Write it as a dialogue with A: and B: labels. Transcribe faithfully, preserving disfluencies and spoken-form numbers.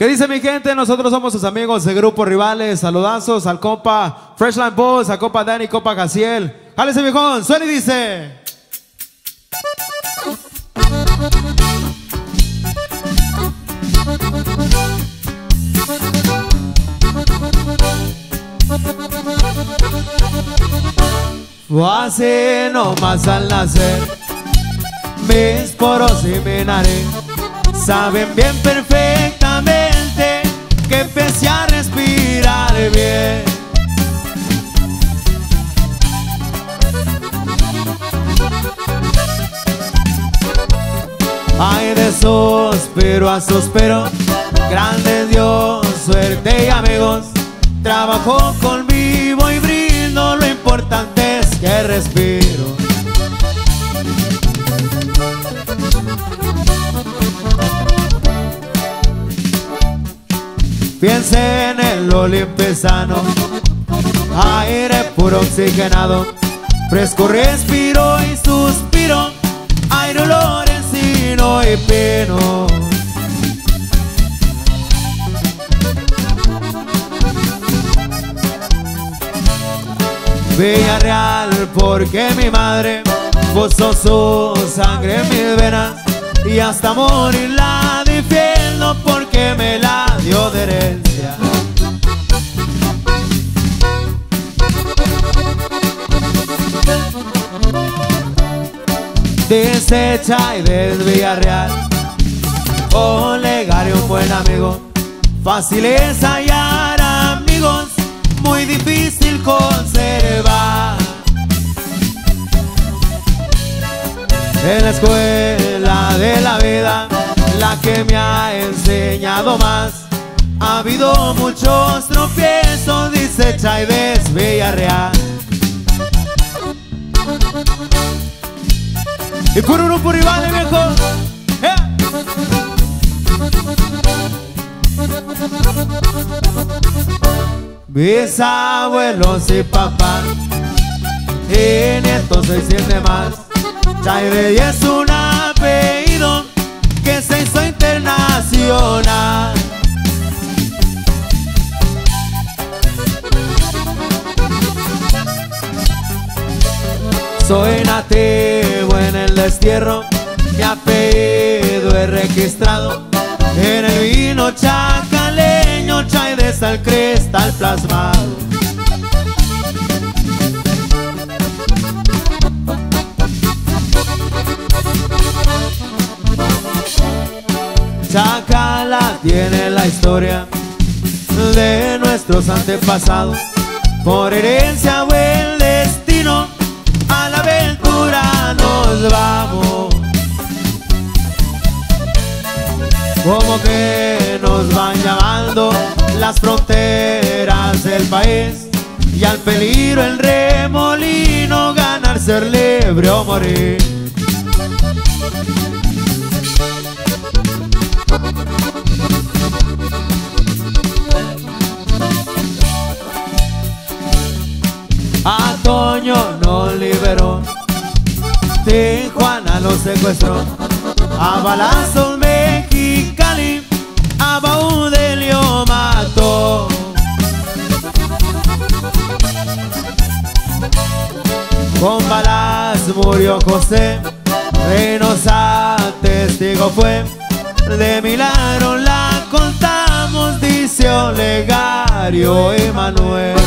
A: ¿Qué dice mi gente? Nosotros somos sus amigos de Grupo Rivales. Saludazos al compa Freshline Boss, al compa Dani, compa Jaciel. Jálese, viejón, suena y dice: fue así nomás al nacer, mis poros y mi nariz saben bien perfectamente que empecé a respirar bien. Ay, de suspiro a suspiro, grande Dios, suerte y amigos, trabajo con vivo y brindo, lo importante es que respiro. Piense en el olimpesano, aire puro oxigenado, fresco respiro y suspiro, aire, olor, encino y pino. Villarreal, porque mi madre puso su sangre en mis venas y hasta morir la defiendo porque me la dio de herencia. Desecha y des Villarreal, Olegario, un buen amigo, fácil es hallar amigos, muy difícil conservar. En la escuela de la vida, la que me ha enseñado más, ha habido muchos tropiezos, dice Chaides Villarreal. Y por uno por Iván, viejo. ¡Eh! Bisabuelos y papás, y nietos se siente más. Chaide es un apellido que se hizo internacional. Soy nativo en el destierro, mi apellido es registrado en el vino chacaleño, Chaides al cristal plasmado. Chacala tiene la historia de nuestros antepasados, por herencia o el destino, a la aventura nos vamos. Como que nos van llamando las fronteras del país, y al peligro el remolino, ganar, ser libre o morir. A Toño no liberó, Tijuana lo secuestró, a balazos Mexicali, a Baudelio mató. Con balas murió José, Reynosa testigo fue, de milagro la contamos, dice Olegario y Manuel.